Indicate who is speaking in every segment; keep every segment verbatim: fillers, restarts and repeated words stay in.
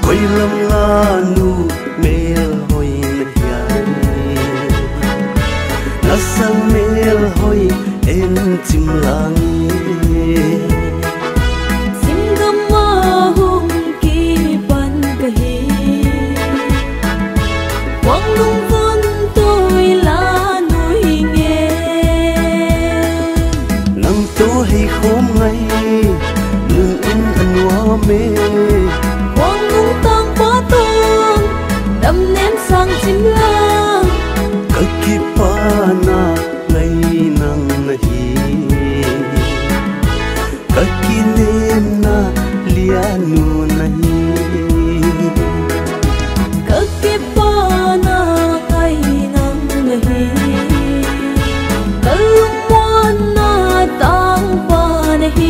Speaker 1: Hoi lam la nu mel hoi na hian na sang mel hoi en chim lang
Speaker 2: sim gam ma hum ki pan ka hi quang lung vun tôi la nuôi nghe
Speaker 1: nang to hay khom ngay lưng in an wa me
Speaker 2: quang lung tang pa tong đâm ném sang chim lang
Speaker 1: ka ki pa na ngay nang na hi ka ki nem na lia nu na hi
Speaker 2: ka ke pa na kai nang nahi ka lung mon na tang pa nahi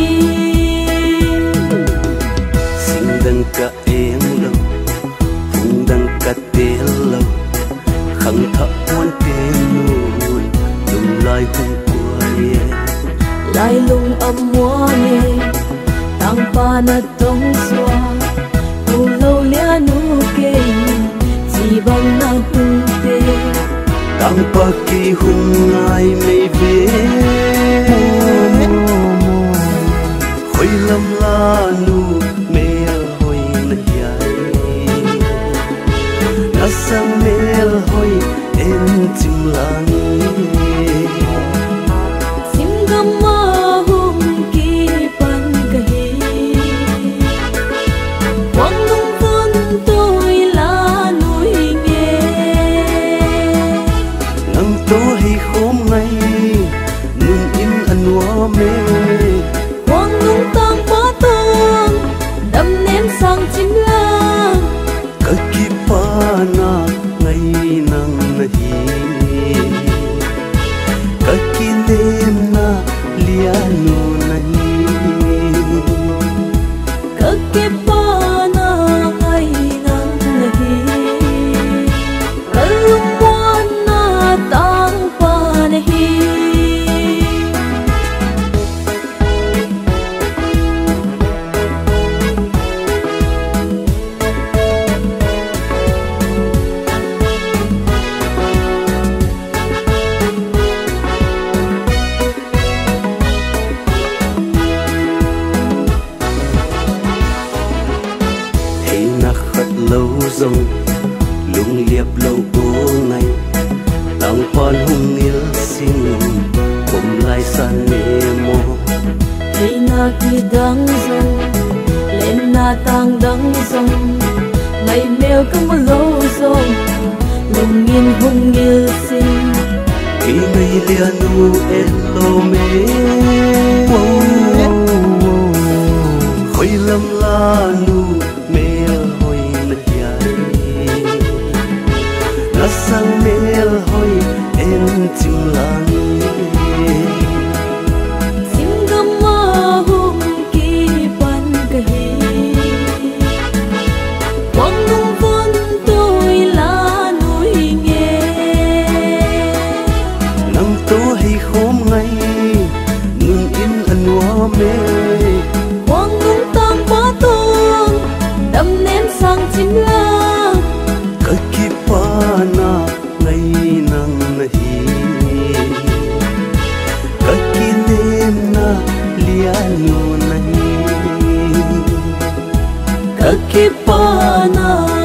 Speaker 1: sing dan ka em lo phung dan ka tel lo khang tha on tem nun lum lai hung quay
Speaker 2: lai lung âm mua nghe tang pa na tong xóa u lâu lia nu kê chỉ bằng na hung tê
Speaker 1: tang pa ki hung ngai mei ve hoi lam la nu mel hoi na hiai na sang mel hoi en chim lang
Speaker 2: sim gam ma hum ki pan ka hi quang lung vun tôi la nuôi nghe
Speaker 1: nang to hay khom ngay nun in an wa me
Speaker 2: quang lung tang pa tong đâm ném sang chim lang
Speaker 1: ka ki pa na ngay nang na hi ka ki nem na lia nu na hi
Speaker 2: ka ke pa na kai nang nahi ka lung mon na tang pa nahi
Speaker 1: hay na khát lâu rong lung liệp lâu ô ngày tang pon hung il sing kom lai san ne mo
Speaker 2: hey na ki dang zong lên na tang dang zong ngày mèo cứ một lâu zong lung yên hung yêu sinh
Speaker 1: ki nei lia nu el lo me hoi lam la nu mel hoi na hiai na sang mel hoi en chim lang
Speaker 2: sim gam ma hum ki pan ka hi quang lung vun tôi la nuôi nghe
Speaker 1: nang to hay khom ngay nun in an wa me
Speaker 2: quang lung tang pa tong đâm ném sang chim lang
Speaker 1: ka ki pa na ngay nang na hi ka ki nem na lia nu na hi
Speaker 2: ka ke pa na